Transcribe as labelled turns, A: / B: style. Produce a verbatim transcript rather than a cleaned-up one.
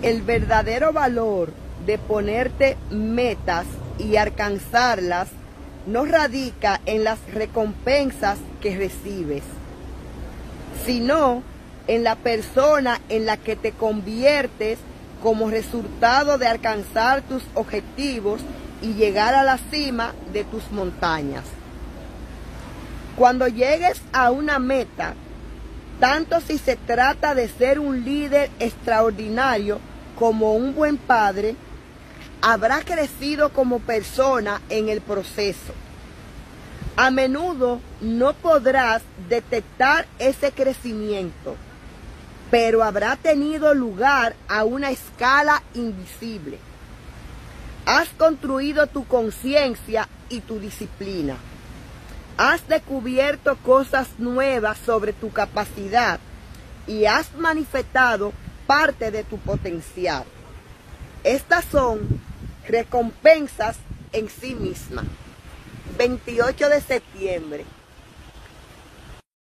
A: el verdadero valor de ponerte metas y alcanzarlas no radica en las recompensas que recibes, sino en la persona en la que te conviertes como resultado de alcanzar tus objetivos y llegar a la cima de tus montañas. Cuando llegues a una meta, tanto si se trata de ser un líder extraordinario como un buen padre, habrás crecido como persona en el proceso. A menudo no podrás detectar ese crecimiento, pero habrá tenido lugar a una escala invisible. Has construido tu conciencia y tu disciplina. Has descubierto cosas nuevas sobre tu capacidad y has manifestado parte de tu potencial. Estas son recompensas en sí mismas. veintiocho de septiembre.